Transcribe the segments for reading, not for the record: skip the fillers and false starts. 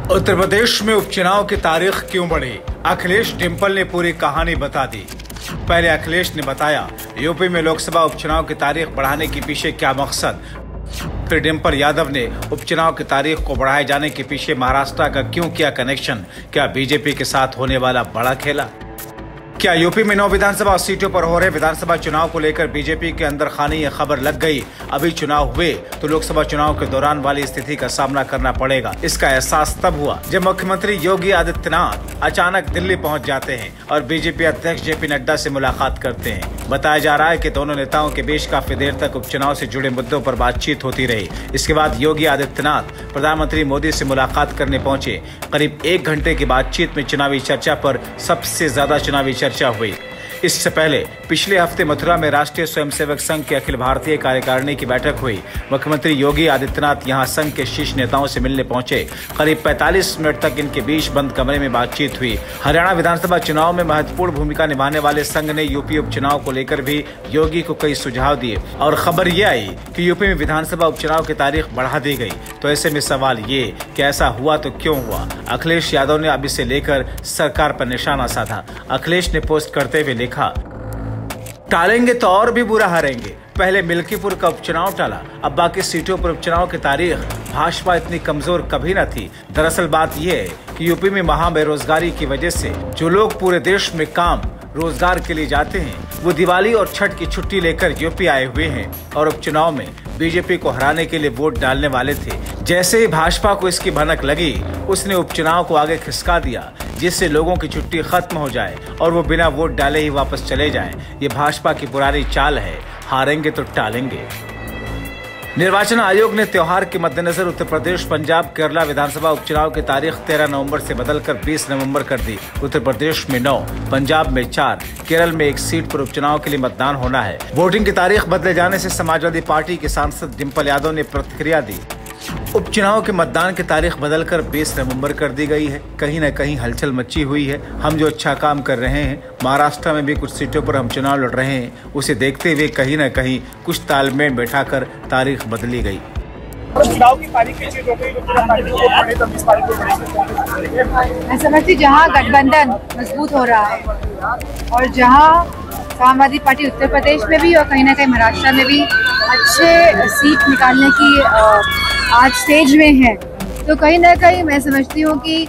उत्तर प्रदेश में उपचुनाव की तारीख क्यों बढ़ी? अखिलेश डिंपल ने पूरी कहानी बता दी। पहले अखिलेश ने बताया यूपी में लोकसभा उपचुनाव की तारीख बढ़ाने के पीछे क्या मकसद। फिर डिंपल यादव ने उपचुनाव की तारीख को बढ़ाए जाने के पीछे महाराष्ट्र का क्यों किया कनेक्शन। क्या बीजेपी के साथ होने वाला बड़ा खेला? क्या यूपी में 9 विधानसभा सीटों पर हो रहे विधानसभा चुनाव को लेकर बीजेपी के अंदर खाने ये खबर लग गई? अभी चुनाव हुए तो लोकसभा चुनाव के दौरान वाली स्थिति का सामना करना पड़ेगा। इसका एहसास तब हुआ जब मुख्यमंत्री योगी आदित्यनाथ अचानक दिल्ली पहुंच जाते हैं और बीजेपी अध्यक्ष जेपी नड्डा से मुलाकात करते हैं। बताया जा रहा है कि दोनों नेताओं के बीच काफी देर तक उपचुनाव से जुड़े मुद्दों पर बातचीत होती रही। इसके बाद योगी आदित्यनाथ प्रधानमंत्री मोदी से मुलाकात करने पहुंचे। करीब 1 घंटे की बातचीत में चुनावी चर्चा पर सबसे ज्यादा चुनावी चर्चा हुई। इससे पहले पिछले हफ्ते मथुरा में राष्ट्रीय स्वयंसेवक संघ की अखिल भारतीय कार्यकारिणी की बैठक हुई। मुख्यमंत्री योगी आदित्यनाथ यहां संघ के शीर्ष नेताओं से मिलने पहुंचे। करीब 45 मिनट तक इनके बीच बंद कमरे में बातचीत हुई। हरियाणा विधानसभा चुनाव में महत्वपूर्ण भूमिका निभाने वाले संघ ने यूपी उपचुनाव को लेकर भी योगी को कई सुझाव दिए और खबर ये आई कि यूपी में विधानसभा उपचुनाव की तारीख बढ़ा दी गई। तो ऐसे में सवाल ये कि ऐसा हुआ तो क्यों हुआ? अखिलेश यादव ने अब इसे लेकर सरकार पर निशाना साधा। अखिलेश ने पोस्ट करते हुए टालेंगे तो और भी बुरा हारेंगे। पहले मिल्कीपुर का उपचुनाव टाला, अब बाकी सीटों पर उपचुनाव की तारीख। भाजपा इतनी कमजोर कभी न थी। दरअसल बात यह है कि यूपी में महा बेरोजगारी की वजह से जो लोग पूरे देश में काम रोजगार के लिए जाते हैं वो दिवाली और छठ की छुट्टी लेकर यूपी आए हुए हैं और उपचुनाव में बीजेपी को हराने के लिए वोट डालने वाले थे। जैसे ही भाजपा को इसकी भनक लगी उसने उपचुनाव को आगे खिसका दिया जिससे लोगों की छुट्टी खत्म हो जाए और वो बिना वोट डाले ही वापस चले जाएं। ये भाजपा की पुरानी चाल है, हारेंगे तो टालेंगे। निर्वाचन आयोग ने त्योहार के मद्देनजर उत्तर प्रदेश, पंजाब, केरला विधानसभा उपचुनाव की तारीख 13 नवंबर से बदलकर 20 नवंबर कर दी। उत्तर प्रदेश में 9, पंजाब में 4, केरल में 1 सीट पर उपचुनाव के लिए मतदान होना है। वोटिंग की तारीख बदले जाने से समाजवादी पार्टी के सांसद डिंपल यादव ने प्रतिक्रिया दी। उपचुनाव के मतदान की तारीख बदलकर 20 नवंबर कर दी गई है। कहीं न कहीं हलचल मची हुई है। हम जो अच्छा काम कर रहे हैं, महाराष्ट्र में भी कुछ सीटों पर हम चुनाव लड़ रहे हैं, उसे देखते हुए कहीं न कहीं कुछ तालमेल बैठाकर तारीख बदली गई। चुनाव की तारीख मैं समझती जहाँ गठबंधन मजबूत हो रहा है और जहाँ समाजवादी पार्टी उत्तर प्रदेश में भी और कहीं ना कहीं महाराष्ट्र में भी अच्छे सीट निकालने की आज स्टेज में है, तो कहीं ना कहीं मैं समझती हूँ कि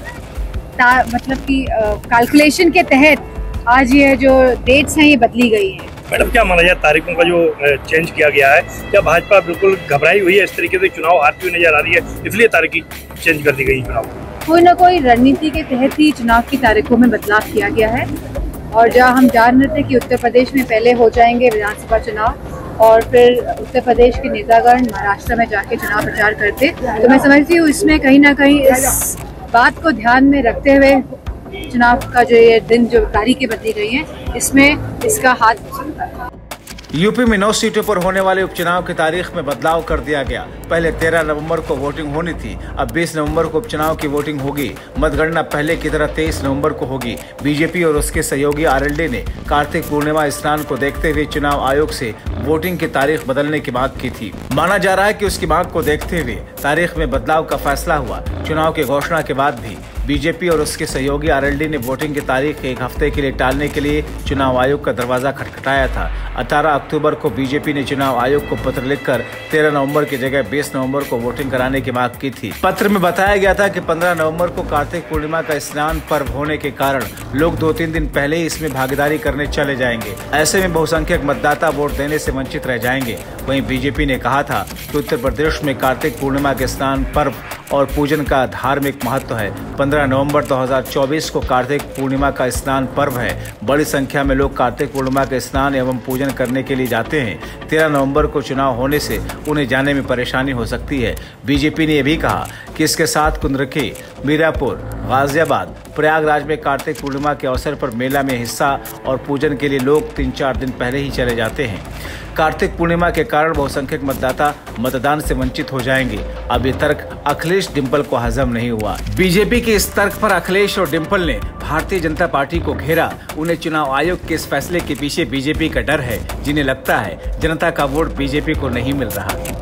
कैलकुलेशन के तहत आज ये जो डेट्स हैं ये बदली गई है। मैडम, क्या माना जाए तारीखों का जो चेंज किया गया है? क्या भाजपा बिल्कुल घबराई हुई है, इस तरीके से चुनाव हारती हुई नजर आ रही है, इसलिए तारीख चेंज कर दी गई? चुनाव कोई ना कोई रणनीति के तहत ही चुनाव की तारीखों में बदलाव किया गया है और जहाँ हम जान रहे थे कि उत्तर प्रदेश में पहले हो जाएंगे विधानसभा चुनाव और फिर उत्तर प्रदेश के नेतागण महाराष्ट्र में जाके चुनाव प्रचार करते, तो मैं समझती हूँ इसमें कहीं ना कहीं इस बात को ध्यान में रखते हुए चुनाव का जो ये दिन जो तारीखें बदली गई हैं इसमें इसका हाथ। यूपी में 9 सीटों पर होने वाले उपचुनाव की तारीख में बदलाव कर दिया गया। पहले 13 नवंबर को वोटिंग होनी थी, अब 20 नवंबर को उपचुनाव की वोटिंग होगी। मतगणना पहले की तरह 23 नवंबर को होगी। बीजेपी और उसके सहयोगी आरएलडी ने कार्तिक पूर्णिमा स्नान को देखते हुए चुनाव आयोग से वोटिंग की तारीख बदलने की मांग की थी। माना जा रहा है कि उसकी मांग को देखते हुए तारीख में बदलाव का फैसला हुआ। चुनाव की घोषणा के बाद भी बीजेपी और उसके सहयोगी आरएलडी ने वोटिंग की तारीख 1 हफ्ते के लिए टालने के लिए चुनाव आयोग का दरवाजा खटखटाया था। 18 अक्टूबर को बीजेपी ने चुनाव आयोग को पत्र लिखकर 13 नवंबर की जगह 20 नवंबर को वोटिंग कराने की मांग की थी। पत्र में बताया गया था कि 15 नवंबर को कार्तिक पूर्णिमा का स्नान पर्व होने के कारण लोग 2-3 दिन पहले ही इसमें भागीदारी करने चले जाएंगे। ऐसे में बहुसंख्यक मतदाता वोट देने से वंचित रह जाएंगे। वहीं बीजेपी ने कहा था कि उत्तर प्रदेश में कार्तिक पूर्णिमा के स्नान पर्व और पूजन का धार्मिक महत्व है। 15 नवंबर 2024 को कार्तिक पूर्णिमा का स्नान पर्व है। बड़ी संख्या में लोग कार्तिक पूर्णिमा के स्नान एवं पूजन करने के लिए जाते हैं। 13 नवंबर को चुनाव होने से उन्हें जाने में परेशानी हो सकती है। बीजेपी ने यह भी कहा कि इसके साथ कुंद्रखी, मीरापुर, गाजियाबाद, प्रयागराज में कार्तिक पूर्णिमा के अवसर पर मेला में हिस्सा और पूजन के लिए लोग 3-4 दिन पहले ही चले जाते हैं। कार्तिक पूर्णिमा के कारण बहुसंख्यक मतदाता मतदान से वंचित हो जाएंगे। अब ये तर्क अखिलेश डिंपल को हजम नहीं हुआ। बीजेपी के इस तर्क पर अखिलेश और डिंपल ने भारतीय जनता पार्टी को घेरा। उन्हें चुनाव आयोग के इस फैसले के पीछे बीजेपी का डर है, जिन्हें लगता है जनता का वोट बीजेपी को नहीं मिल रहा।